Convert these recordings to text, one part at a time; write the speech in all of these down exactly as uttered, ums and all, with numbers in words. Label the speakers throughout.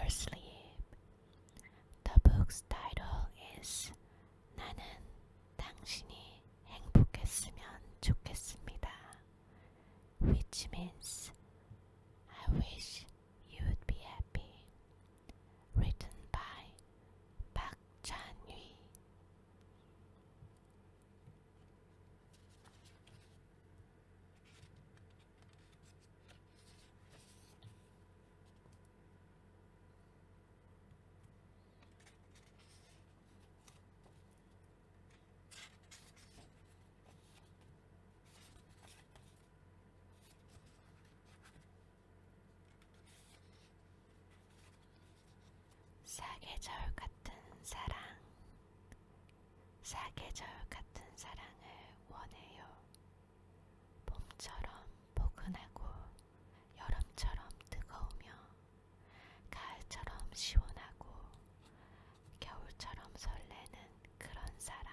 Speaker 1: sleep. The book's title is 나는 당신이 행복했으면 좋겠습니다, which means I wish you'd be happy. Written by Park Chan-hui. 사계절 같은 사랑, 사계절 같은 사랑을 원해요. 봄처럼 포근하고 여름처럼 뜨거우며 가을처럼 시원하고 겨울처럼 설레는 그런 사랑.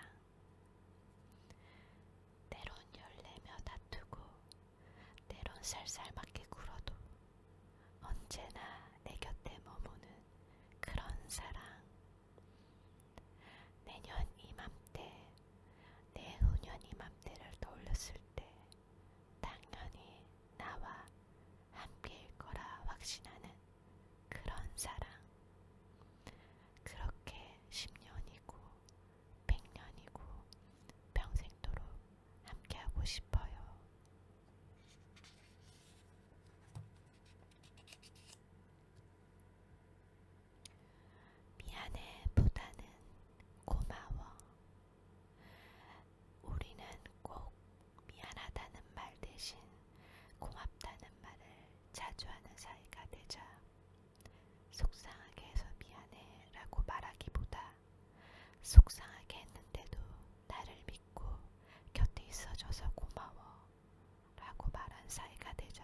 Speaker 1: 때론 열내며 다투고 때론 살살맞게 굴어도 언제나 내 곁에 머무는 그런 사랑. 내년 이맘때, 내후년 이맘때를 떠올렸을 때 당연히 나와 함께일 거라 확신하는 그런 사랑. 그렇게 십 년이고 백 년이고 평생도록 함께하고 싶어요. 미안해 보다는 고마워. 우리는 꼭 미안하다는 말 대신 고맙다는 말을 자주 하는 사이가 되자. 속상하게 해서 미안해 라고 말하기보다 속상하게 했는데도 나를 믿고 곁에 있어줘서 고마워 라고 말한 사이가 되자.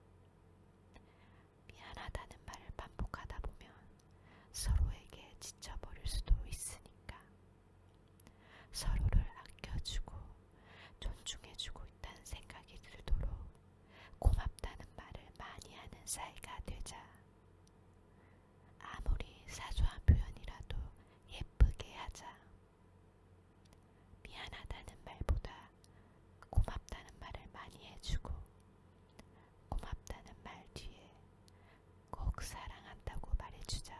Speaker 1: 미안하다는 말을 반복하다 보면 서로에게 지쳐버릴 수도 있으니까 서로를 아껴주고 존중해주고 있다는 생각이 들도록 고맙다는 말을 많이 하는 사이가 되자. 아무리 사소한 표현이라도 예쁘게 하자. 미안하다는 말보다 고맙다는 말을 많이 해주고 고맙다는 말 뒤에 꼭 사랑한다고 말해주자.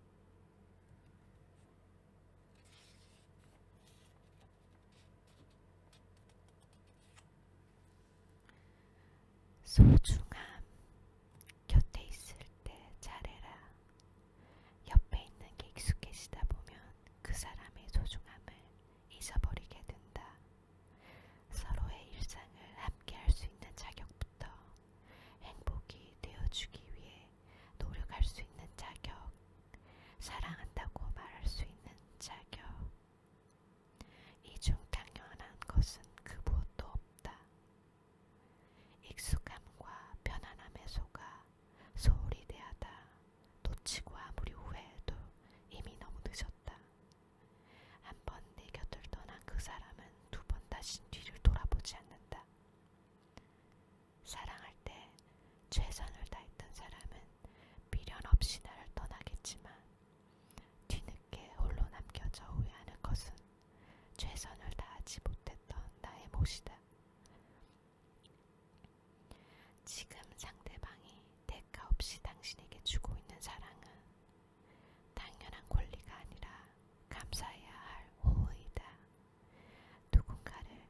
Speaker 1: 소중함. 곁에 있을 때 잘해라. 옆에 있는 게 익숙해지다 보면 그 사람의 소중함을 잊어버리게 된다. 서로의 일상을 함께 할 수 있는 자격부터 행복이 되어주기 위해 노력할 수 있는 자격, 사랑한다고 말할 수 있는 자격. 이 중 당연한 것은 그 무엇도 없다. 익숙함과 편안함에 속아 소홀히 대하다 놓치고 아무리 후회해도 이미 너무 늦었다. 한 번 내 곁을 떠난 그 사람은 두 번 다신 뒤를 돌아보지 않는다. 사랑할 때 최선을 다했던 사람은 미련 없이 나를 떠나겠지만 뒤늦게 홀로 남겨져 후회하는 것은 최선을 다하지 못했던 나의 몫이다. 지금 상대방이 대가 없이 당신에게 주고 있는 사랑은 당연한 권리가 아니라 감사해야 할 호의다. 누군가를,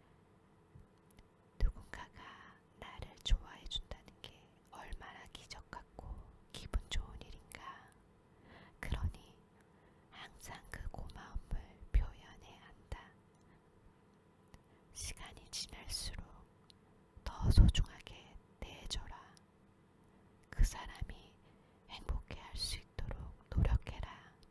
Speaker 1: 누군가가 나를 좋아해 준다는 게 얼마나 기적 같고 기분 좋은 일인가. 그러니 항상 그 고마움을 표현해야 한다. 시간이 지날수록 더 소중하게 대해줘라. 그 사람이 행복해할 수 있도록 노력해라.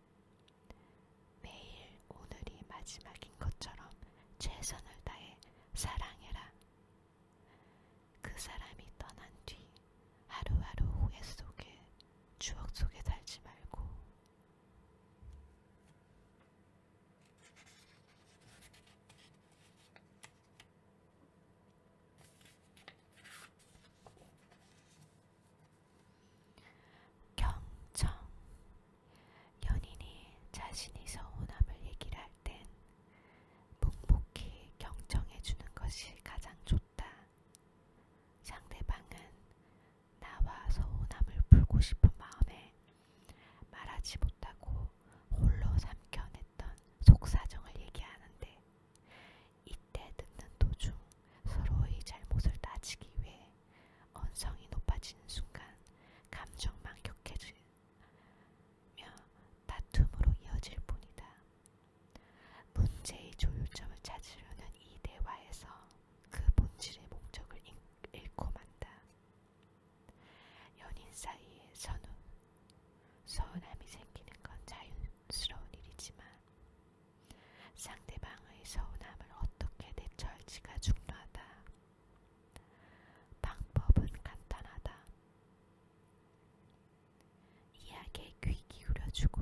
Speaker 1: 매일 오늘이 마지막인 것처럼 최선을 다해 사랑해라. 그 사람이 떠난 뒤 하루하루 후회 속에, 추억 속에 살지 말고 하는지가 중요하다. 방법은 간단하다. 이야기에 귀 기울여주고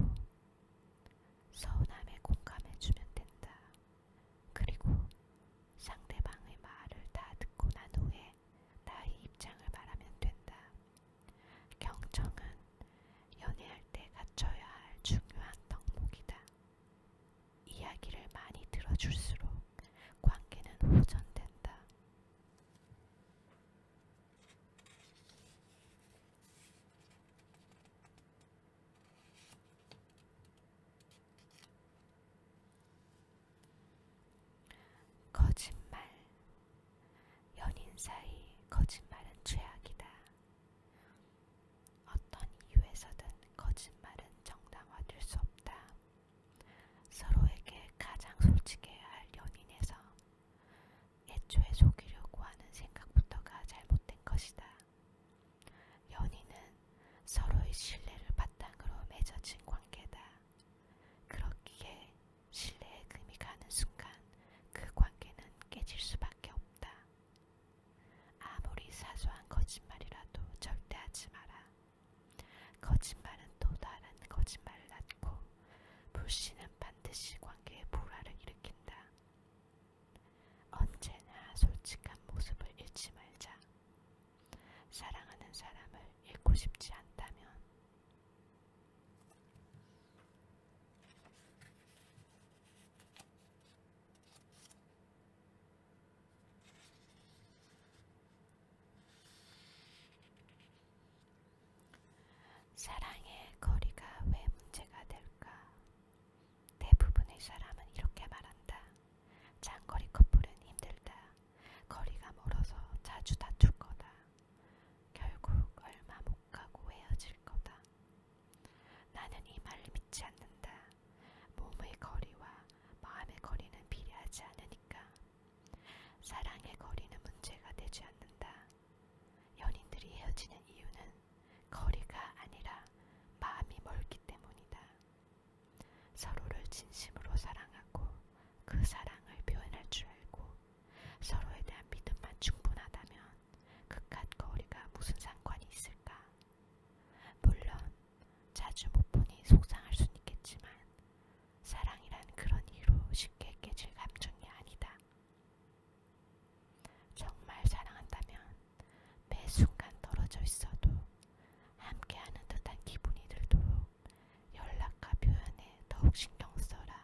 Speaker 1: 서운함에 공감해주면 된다. 그리고 상대방의 말을 다 듣고 난 후에 나의 입장을 말하면 된다. 경청은 연애할 때 갖춰야 할 중요한 덕목이다. 이야기를 많이 들어줄수록 관계는 호전된다. 거짓말. 연인 사이 거짓말은 죄악이다. 어떤 이유에서든 거짓말은 정당화될 수 없다. 서로에게 가장 솔직해야 할 연인에서 애초에 속이려고 하는 생각부터가 잘못된 것이다. 연인은 서로의 신뢰를 바탕으로 맺어진 관계다. 그렇기에 신뢰의 금이 가는 순간 그 관계는 깨질 수밖에 없다. 아무리 사소한 거짓말이라도 절대 하지 마라. 거짓말은 또 다른 거짓말을 낳고 불신은 반드시 관계에 불화를 일으킨다. 언제나 솔직한 모습을 잃지 말자. 사랑하는 사람을 잃고 싶지 않다면 사랑의 거리가 왜 문제가 될까? 대부분의 사람은 이렇게 말한다. 장거리 커플은 힘들다. 거리가 멀어서 자주 다툴 거다. 결국 얼마 못 가고 헤어질 거다. 나는 이 말을 믿지 않는다. 몸의 거리와 마음의 거리는 비례하지 않으니까. 사랑의 거리는 문제가 되지 않는다. 연인들이 헤어지는 이유는 거리가 아니라 마음이 멀기 때문이다. 서로를 진심으로 사랑하고 그 사랑을 표현할 줄 알고 서로에 대한 믿음만 충분하다면 그깟 거리가 무슨 상관이 있을까? 물론 자주 못 보니 속상할 순 있겠지만 사랑이란 그런 이유로 쉽게 깨질 감정이 아니다. 정말 사랑한다면 매 순간 떨어져 있어도 함께하는 듯한 기분이 들도록 연락과 표현에 더욱 신경 써라.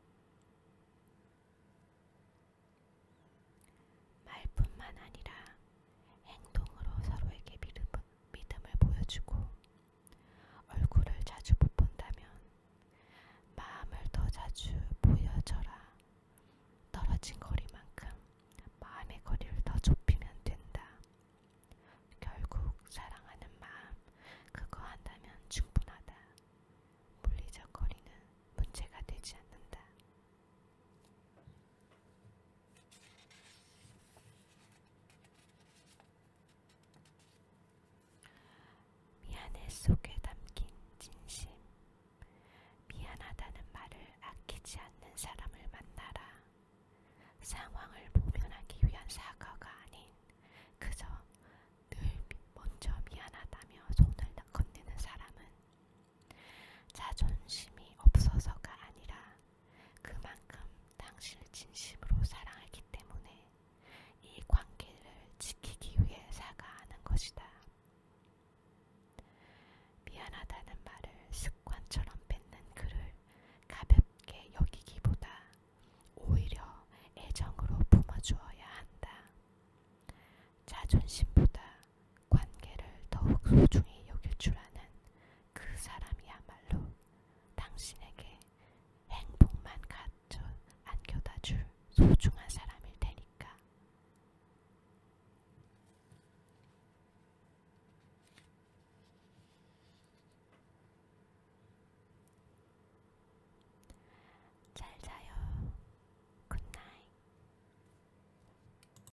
Speaker 1: 말뿐만 아니라 행동으로 서로에게 믿음, 믿음을 보여주고 얼굴을 자주 못 본다면 마음을 더 자주 보여줘라. 떨어진 거리만큼 마음의 거리를 더 좁히면 된다. 결국 사랑하는 마음 그거 한다면 충분하다. 물리적 거리는 문제가 되지 않는다. 미안해 속에 담긴 진심. 미안하다는 말을 아끼지 않는 사람을 만나라. 상황을 모면하기 위한 사과가 아닌 그저 늘 먼저 미안하다며 손을 건네는 사람은 자존심이 없어서가 아니라 그만큼 당신을 진심으로 사랑하기 때문에 이 관계를 지키기 위해 사과하는 것이다. 미안하다는 말을 습관처럼 뱉는 그를 가볍게 여기기보다 오히려 애정으로 품어주어야 한다. 자존심보다 관계를 더욱 소중히 여길 줄 아는 그 사람이야말로 당신에게 행복만 가져 안겨다 줄 소중한 사람.